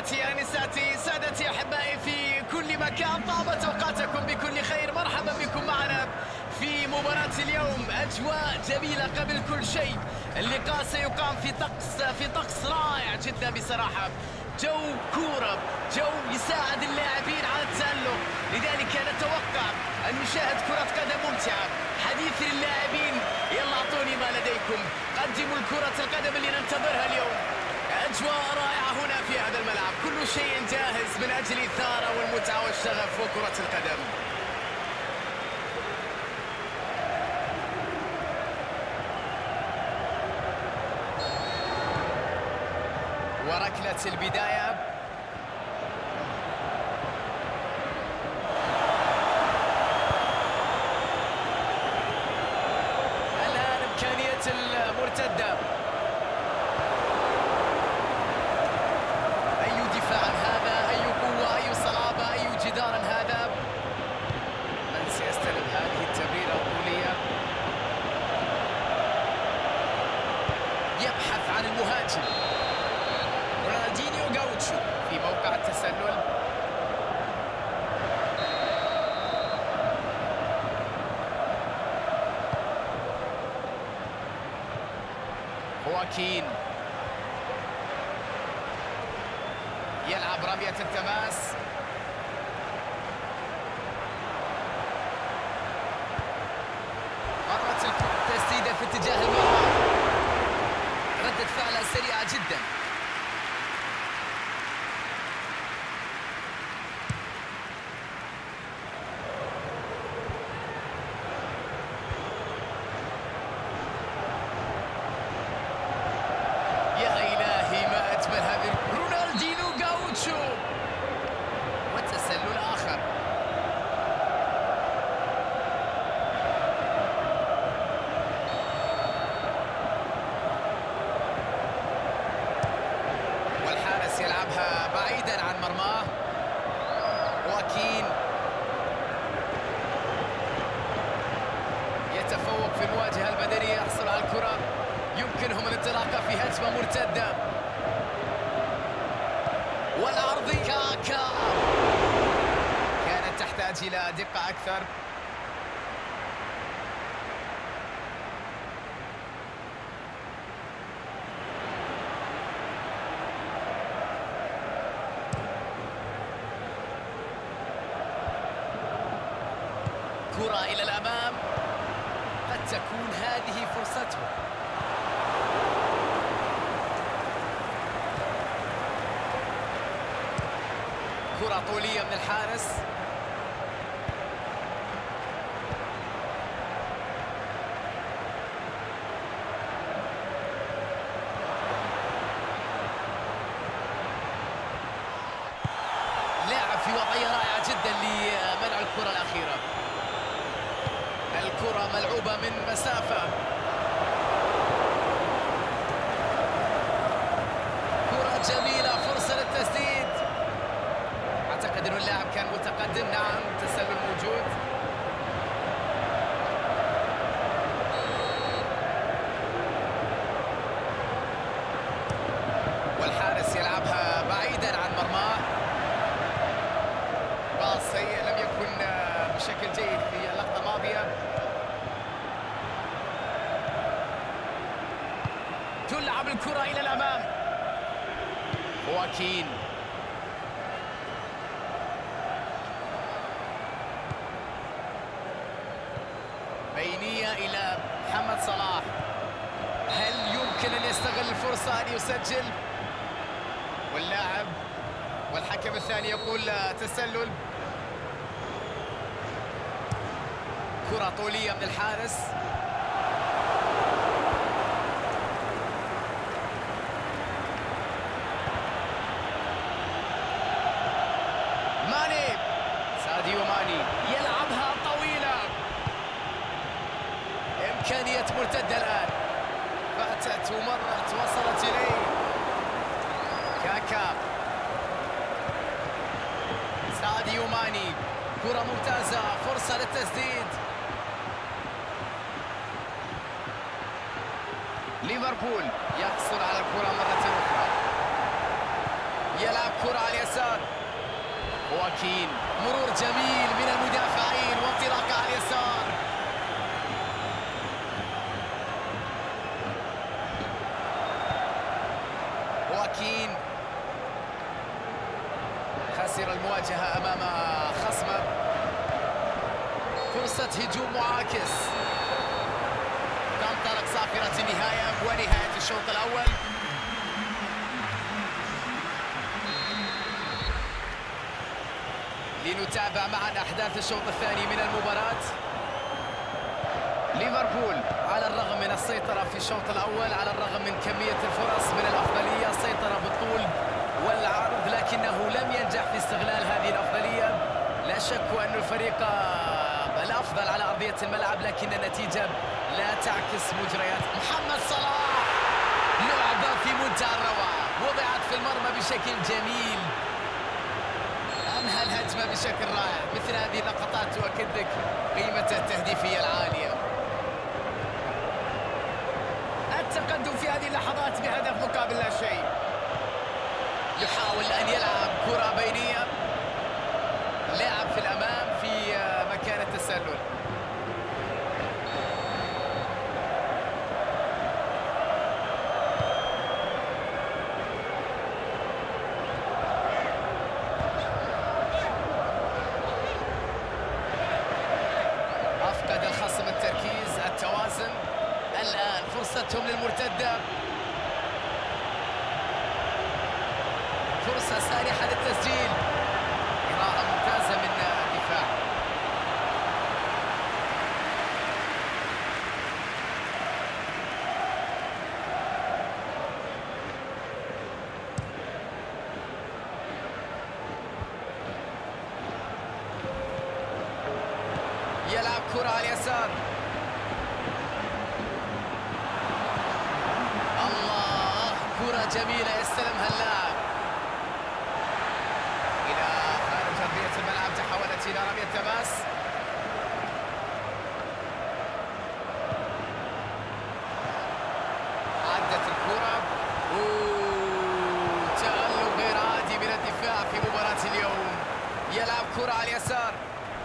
سيداتي انساتي سادتي احبائي في كل مكان، طابت اوقاتكم بكل خير. مرحبا بكم معنا في مباراة اليوم. اجواء جميلة قبل كل شيء. اللقاء سيقام في طقس رائع جدا بصراحة. جو كورة، جو يساعد اللاعبين على التألق، لذلك نتوقع أن نشاهد كرة قدم ممتعة. حديث للاعبين، يلا أعطوني ما لديكم، قدموا الكرة القدم اللي ننتظرها اليوم. أجواء رائعة هنا في هذا الملعب، كل شيء جاهز من أجل الإثارة والمتعة والشغف وكرة القدم. وركلة البداية. الآن إمكانية المرتدة. أي دفاع هذا، أي قوة، أي صلابة، أي جدار هذا. من سيستلم هذه التمريرة الطولية؟ يبحث عن المهاجم رونالدينيو غاوتشو في موقع التسلل. خواكين يلعب رمية التماس. مرت التسديدة في اتجاه المرمى، ردة فعلها سريعة جدا. يا إلهي ما أجمل هذه رونالدينيو غاوتشو، والتسلل آخر. والحارس يلعبها بعيدا عن مرماه. خواكين يتفوق في المواجهة البدنية، يحصل على الكرة، يمكنهم الانطلاقة في هجمة مرتدة. والعرض كاكا كانت تحتاج إلى دقة أكثر. كرة إلى الأمام، قد تكون هذه فرصته. كرة طولية من الحارس. لاعب في وضعية رائعة جدا لمنع الكرة الأخيرة. الكرة ملعوبة من مسافة. كرة جميلة، فرصة للتسديد. أعتقد أن اللاعب كان متقدم. نعم، تسلل موجود. والحارس يلعبها بعيدا عن مرماه. باص سيء لم يكن بشكل جيد في اللقطة الماضية. تلعب الكرة إلى الأمام. خواكين بينية إلى محمد صلاح. هل يمكن أن يستغل الفرصة أن يسجل؟ واللاعب والحكم الثاني يقول تسلل. كرة طولية من الحارس. ماني، ساديو ماني يلعبها طويلة. إمكانية مرتدة الآن، فاتت ومرت وصلت إليه. كاكا، ساديو ماني، كرة ممتازة، فرصة للتسديد. ليفربول يحصل على الكرة مرة أخرى. يلعب كرة على اليسار. خواكين، مرور جميل من المدافعين وانطلاقة على اليسار. خواكين خسر المواجهة أمام خصمه. فرصة هجوم معاكس. تنطلق صافرة النهاية ونهاية الشوط الأول. لنتابع معا أحداث الشوط الثاني من المباراة. ليفربول على الرغم من السيطرة في الشوط الأول، على الرغم من كمية الفرص من الأفضلية، سيطرة بالطول والعرض، لكنه لم ينجح في استغلال هذه الأفضلية. لا شك أن الفريق الأفضل على أرضية الملعب، لكن النتيجة لا تعكس مجريات. محمد صلاح، لعبة في منتهى الروعة، وضعت في المرمى بشكل جميل، أنهى الهجمة بشكل رائع. مثل هذه اللقطات تؤكد لك قيمة التهديفية العالية. التقدم في هذه اللحظات بهدف مقابل لا شيء. يحاول أن يلعب كرة بينية، لاعب في الأمام في مكان التسلل. أفقد الخصم التركيز، التوازن. الآن فرصتهم للمرتدة، فرصة سانحة للتسجيل. قراءة ممتازة من الدفاع. يلعب كرة على اليسار. الله، كرة جميلة يستلمها اللاعب إلى خارج أرضية الملعب، تحولت إلى رمية تماس. عدت الكرة. تألق غير عادي من الدفاع في مباراة اليوم. يلعب كرة على اليسار،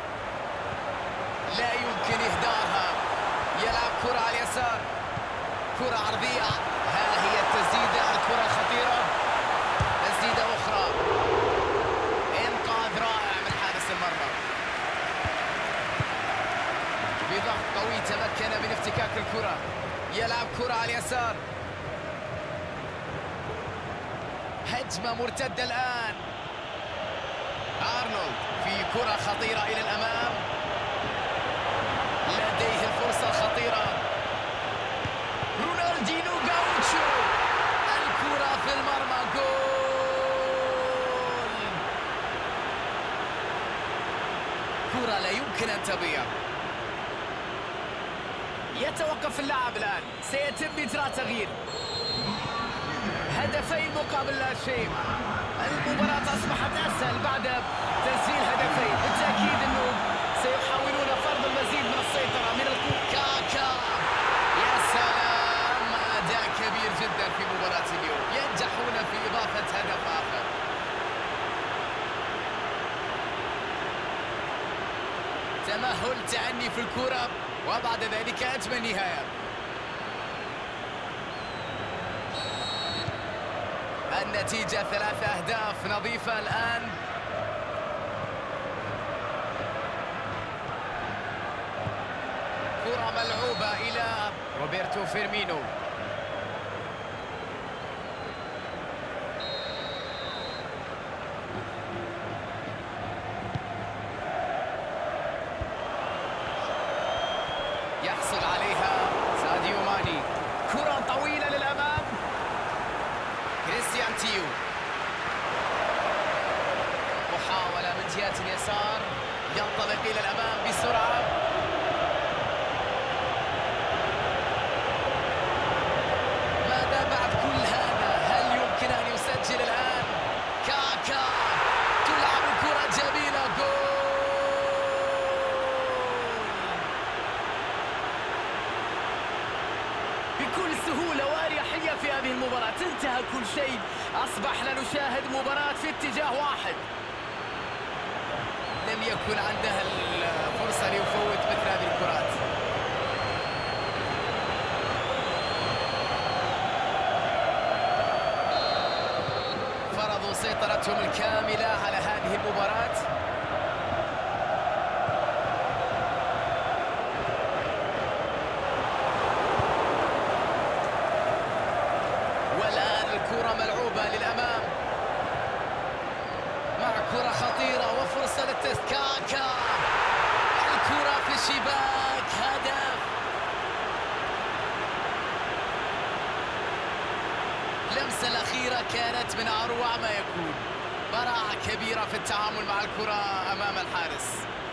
لا يمكن إهدارها. يلعب كرة على اليسار، كرة عرضية. ها هي التسديدة، الكرة خطيرة، تسديدة أخرى. إنقاذ رائع من حارس المرمى. بضغط قوي تمكن من افتكاك الكرة. يلعب كرة على اليسار. هجمة مرتدة الآن. أرنولد في كرة خطيرة إلى الأمام، لديه الفرصة الخطيرة. رونالدينو غاوتشو، الكرة في المرمى، جول. كرة لا يمكن أن تضيع. يتوقف اللاعب الآن، سيتم إجراء تغيير. هدفين مقابل لا شيء. المباراة أصبحت أسهل بعد تسجيل هدفين. بالتأكيد أنه سيحاولون فرض المزيد من السيطرة من الكرة. كاكا، يا سلام، أداء كبير جدا في مباراة اليوم، ينجحون في إضافة هدف آخر. تمهل، تعني في الكرة، وبعد ذلك أجمل نهاية. النتيجة 3 أهداف نظيفة الآن. كرة ملعوبة إلى روبرتو فيرمينو. يحصل عليها ساديو ماني. كرة طويلة للأمام. كريستيان تيو، محاولة من جهة اليسار، ينطلق إلى الأمام بسرعة. ماذا بعد كل هذا؟ هل يمكن أن يسجل الآن؟ كاكا، تلعب كرة جميلة، جول. بكل سهولة وأريحية في هذه المباراة، انتهى كل شيء أصبحنا نشاهد مباراة في اتجاه واحد. لم يكن عندها الفرصة ليفوت مثل هذه الكرات. فرضوا سيطرتهم الكاملة على هذه المباراة. والآن الكرة ملعوبة للأمام مع كرة خطيرة وفرصة للتسكاكا. الكرة في الشباك، هدف. اللمسة الأخيرة كانت من أروع ما يكون، براعة كبيرة في التعامل مع الكرة أمام الحارس.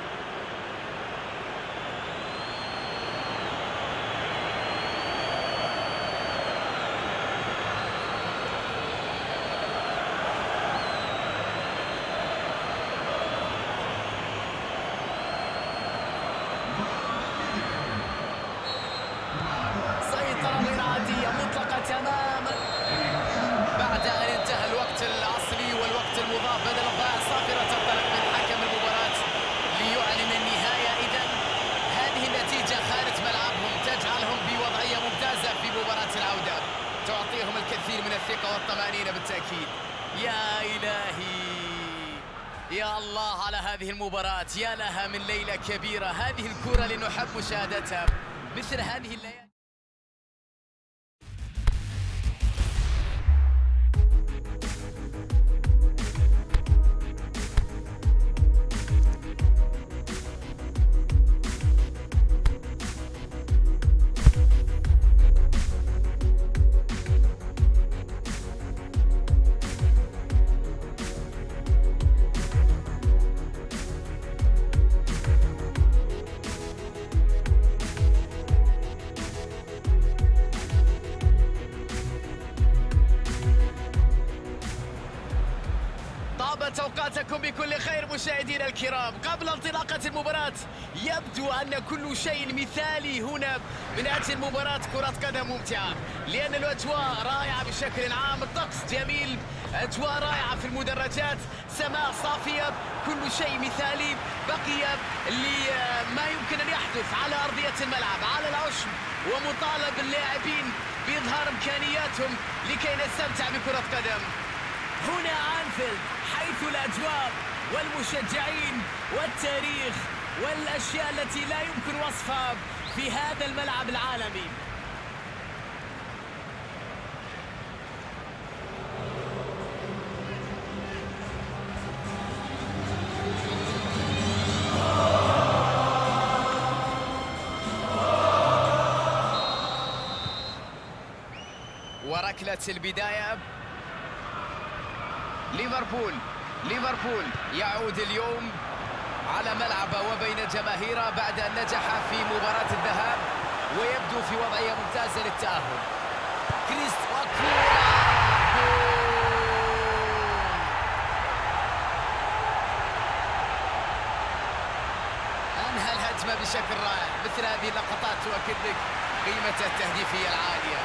سيطرة غير عادية مطلقة تماما. بعد أن انتهى الوقت الأصلي والوقت المضاف بدل الضائع، صافرة تنطلق من حكم المباراة ليعلن النهاية. إذن هذه النتيجة خارج ملعبهم تجعلهم بوضعية ممتازة في مباراة العودة، تعطيهم الكثير من الثقة والطمأنينة بالتأكيد. يا إلهي، يا الله على هذه المباراة، يا لها من ليلة كبيرة. هذه الكرة لنحب مشاهدتها مثل هذه الليالي. طابت أوقاتكم بكل خير مشاهدينا الكرام. قبل انطلاقة المباراة يبدو أن كل شيء مثالي هنا من أجل مباراة كرة قدم ممتعة، لأن الأجواء رائعة بشكل عام، الطقس جميل، أجواء رائعة في المدرجات، سماء صافية، كل شيء مثالي. بقي ما يمكن أن يحدث على أرضية الملعب على العشب، ومطالب اللاعبين بإظهار إمكانياتهم لكي نستمتع بكرة قدم. هنا أنفيلد، حيث الأجواء والمشجعين والتاريخ والأشياء التي لا يمكن وصفها في هذا الملعب العالمي. وركلة البداية. ليفربول يعود اليوم على ملعبه وبين جماهيره بعد أن نجح في مباراة الذهاب، ويبدو في وضعية ممتازة للتأهل. كريست أنهى الهجمة بشكل رائع. مثل هذه اللقطات تؤكد لك قيمة التهديفية العالية.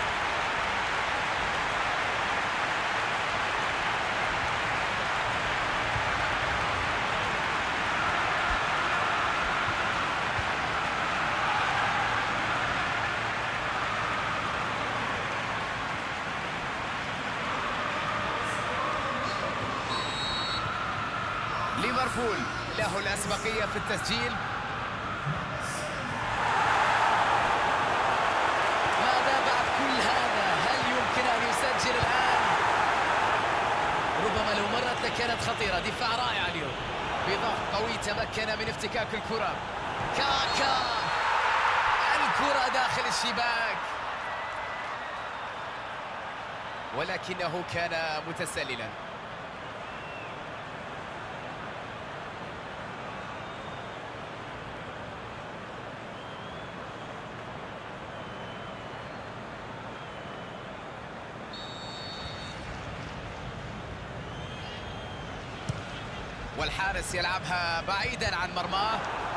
ليفربول له الأسبقية في التسجيل. ماذا بعد كل هذا؟ هل يمكن أن يسجل الآن؟ ربما لو مرت لكانت خطيرة. دفاع رائع اليوم، بضغط قوي تمكن من افتكاك الكرة. كاكا، الكرة داخل الشباك، ولكنه كان متسللا. والحارس يلعبها بعيدا عن مرماه.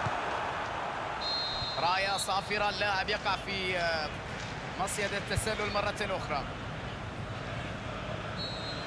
راية صافرة، اللاعب يقع في مصيدة التسلل مرة أخرى.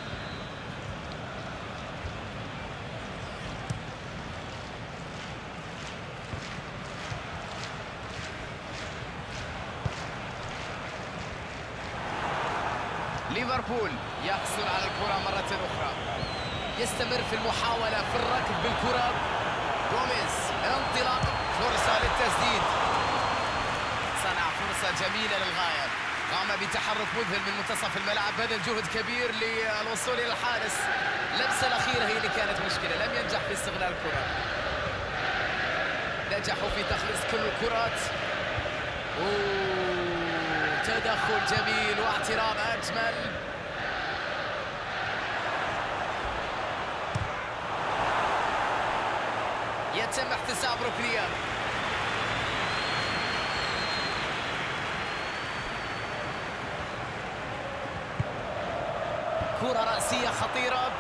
ليفربول يحصل على الكرة مرة أخرى، يستمر في المحاولة في الركض بالكرة. غوميز انطلاق، فرصة للتسديد، صنع فرصة جميلة للغاية، قام بتحرك مذهل من منتصف الملعب، بذل جهد كبير للوصول إلى الحارس. اللمسة الأخيرة هي اللي كانت مشكلة، لم ينجح في استغلال الكرة. نجحوا في تخليص كل الكرات. تدخل جميل واعتراض أجمل. يتم احتساب ركنية. كرة رأسية خطيرة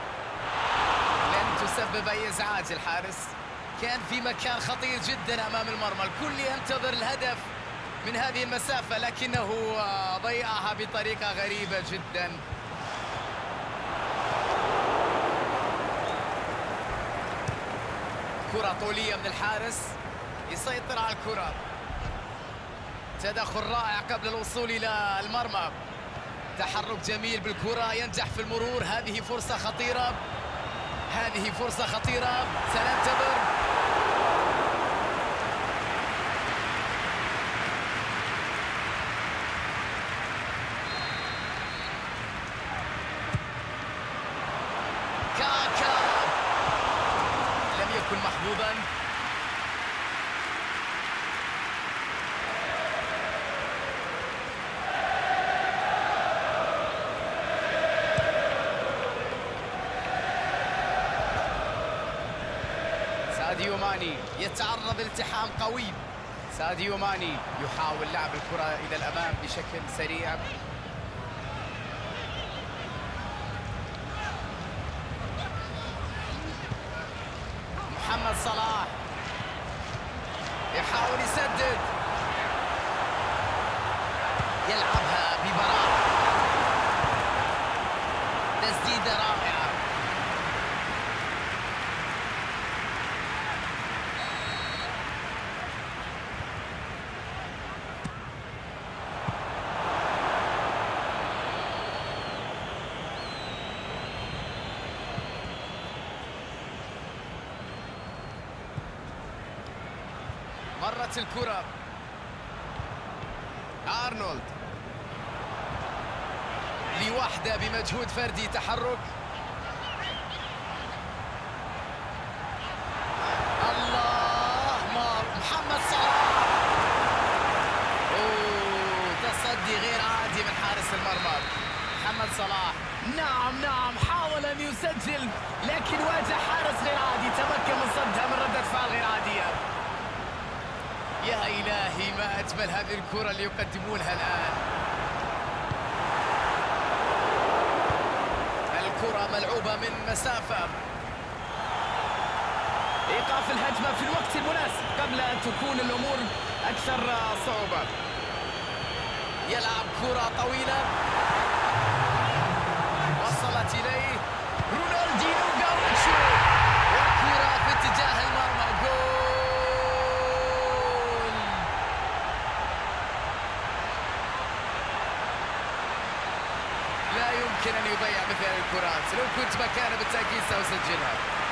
لن تسبب أي إزعاج. الحارس كان في مكان خطير جدا أمام المرمى، الكل ينتظر الهدف من هذه المسافة لكنه ضيعها بطريقة غريبة جدا. كرة طولية من الحارس يسيطر على الكرة، تدخل رائع قبل الوصول إلى المرمى، تحرك جميل بالكرة، ينجح في المرور. هذه فرصة خطيرة، هذه فرصة خطيرة، سننتظر. كاكا لم يكن محظوظا. ساديو ماني يتعرض لالتحام قوي. ساديو ماني يحاول لعب الكرة إلى الأمام بشكل سريع. محمد صلاح يحاول يسدد، يلعبها ببراعة، تسديدة رائعة. مرت الكرة، أرنولد لوحده بمجهود فردي، تحرك، الله، محمد صلاح، تصدي غير عادي من حارس المرمى. محمد صلاح نعم حاول أن يسجل لكن واجه حارس غير عادي، تمكن من صدها من ردة فعل غير عادية. يا إلهي ما أجمل هذه الكرة اللي يقدمونها الآن. الكرة ملعوبة من مسافة، إيقاف الهجمة في الوقت المناسب قبل أن تكون الأمور أكثر صعوبة. يلعب كرة طويلة وصلت إليه رونالدينيو غاوتشو، والكرة في اتجاه المرمى، جول. لا يمكن أن يضيع مثل هذه الكرات، لو كنت مكانه بالتأكيد سأسجلها.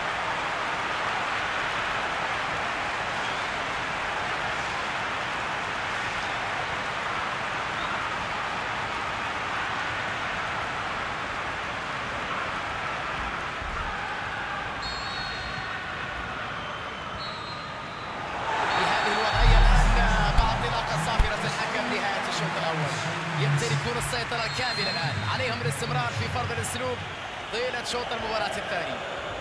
يمتلكون السيطرة الكاملة الآن، عليهم الاستمرار في فرض الأسلوب طيلة شوط المباراة الثاني.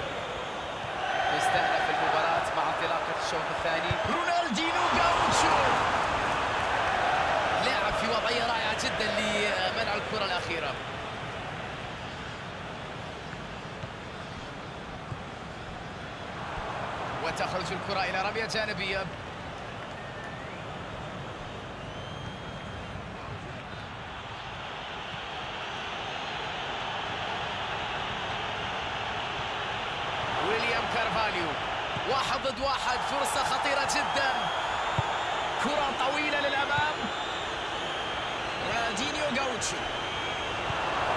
تستأنف المباراة مع انطلاقة الشوط الثاني. رونالدينيو غاوتشو لعب في وضعية رائعة جدا لمنع الكرة الأخيرة. وتخرج الكرة إلى رمية جانبية. كارفاليو 1 ضد 1، فرصة خطيرة جدا، كرة طويلة للأمام. رونالدينيو غاوتشو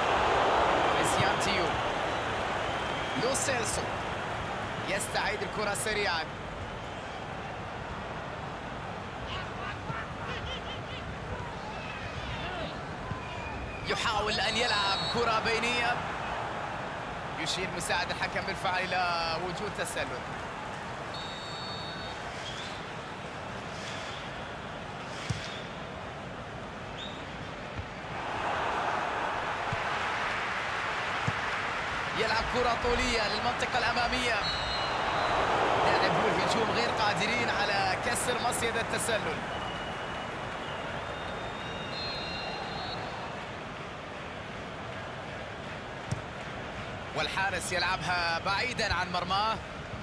تيو. لو سيلسو يستعيد الكرة سريعا. يحاول أن يلعب كرة بينية. يشير مساعد الحكم بالفعل إلى وجود تسلل. يلعب كرة طولية للمنطقة الأمامية. لاعبو الهجوم غير قادرين على كسر مصيدة التسلل. والحارس يلعبها بعيدا عن مرماه.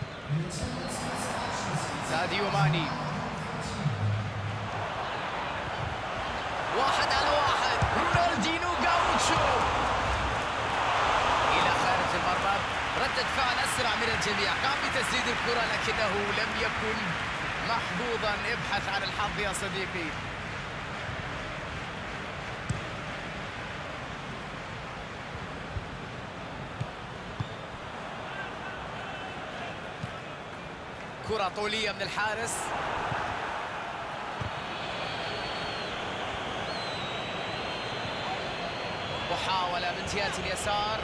ساديو ماني، 1-على-1. رونالدينو غاوتشو إلى خارج المرمى. ردة فعل أسرع من الجميع، قام بتسديد الكرة لكنه لم يكن محظوظا. ابحث عن الحظ يا صديقي. كرة طولية من الحارس. محاولة من جهة اليسار.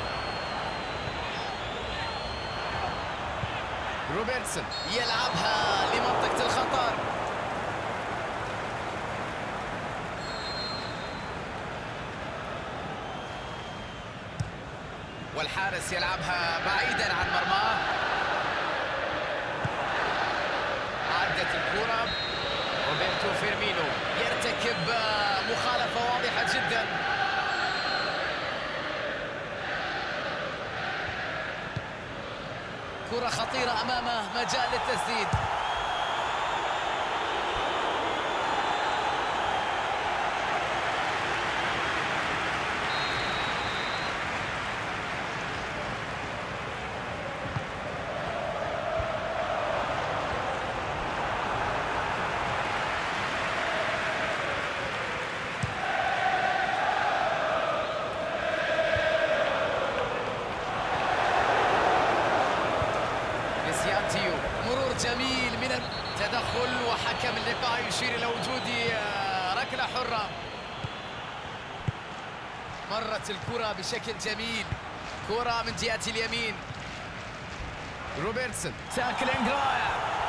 روبرتسون يلعبها لمنطقة الخطر. والحارس يلعبها بعيدا عن مرماه. عدت الكرة. روبرتو فيرمينو يرتكب مخالفة واضحة جدا. كرة خطيرة أمامه، مجال للتسديد. مرور جميل من التدخل، وحكم اللقاء يشير إلى وجود ركلة حرة. مرت الكرة بشكل جميل. كرة من جهة اليمين. روبرتسون تاكلينج رائع.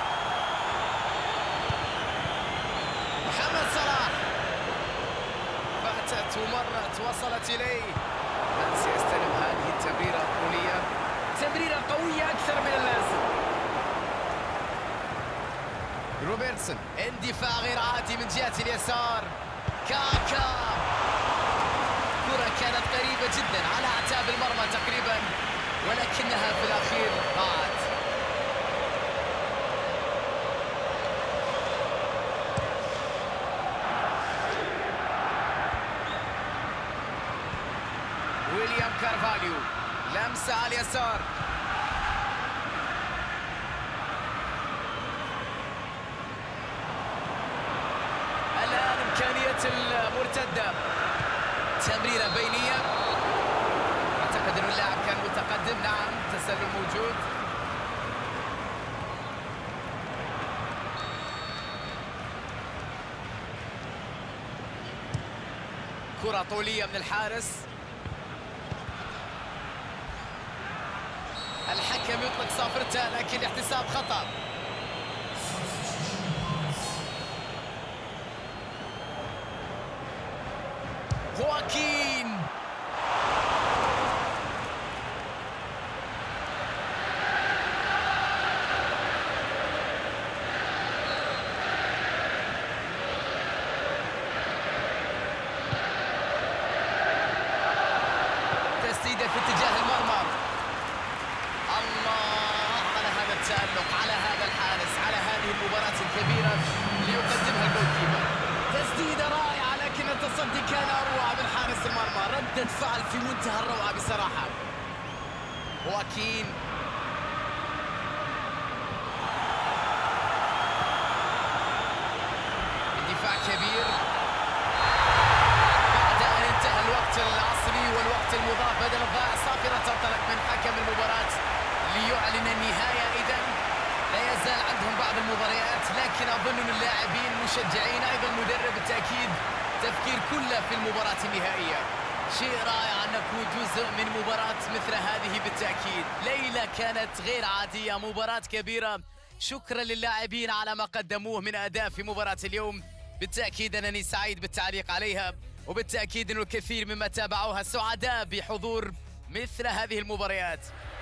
محمد صلاح فاتت ومرت، وصلت إليه. من سيستلم هذه التمريرة الطولية؟ تمريرة قوية أكثر من اللازم. روبرتسون اندفاع غير عادي من جهة اليسار. كاكا، كرة كانت قريبة جدا على أعتاب المرمى تقريبا، ولكنها في الأخير ضاعت. ويليام كارفاليو، لمسة على اليسار. إمكانية المرتدة. تمريرة بينية. أعتقد أن اللاعب كان متقدم. نعم، تسلل موجود. كرة طولية من الحارس. الحكم يطلق صافرته، لكن الاحتساب خطأ. خواكين، تسديدة في اتجاه المرمى. الله على هذا التألق، على هذا الحارس، على هذه المباراة الكبيرة ليقدمها الجول كيبر. تسديدة رائعة، لكن التصدي كان أروع من حارس المرمى. ردة فعل في منتهى الروعة بصراحة. خواكين، اندفاع كبير بعد أن انتهى الوقت الأصلي والوقت المضاف بدل الضائع. صافرة بعض المباريات، لكن أظن أن اللاعبين مشجعين أيضا المدرب بالتأكيد تفكير كله في المباراة النهائية. شيء رائع أن نكون جزء من مباراة مثل هذه بالتأكيد. ليلة كانت غير عادية، مباراة كبيرة. شكرا للاعبين على ما قدموه من أداء في مباراة اليوم. بالتأكيد أنني سعيد بالتعليق عليها، وبالتأكيد أن الكثير مما تابعوها سعداء بحضور مثل هذه المباريات.